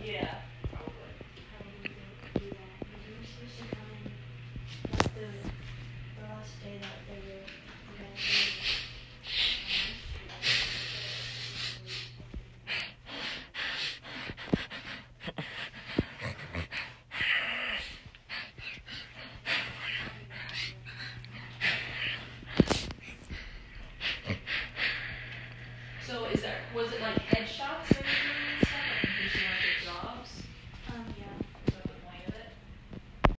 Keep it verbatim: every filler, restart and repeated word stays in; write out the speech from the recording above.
Yeah, probably. Probably don't do that. They were supposed to come in like the, the last day that they were gonna do So is there, was it like headshots or anything?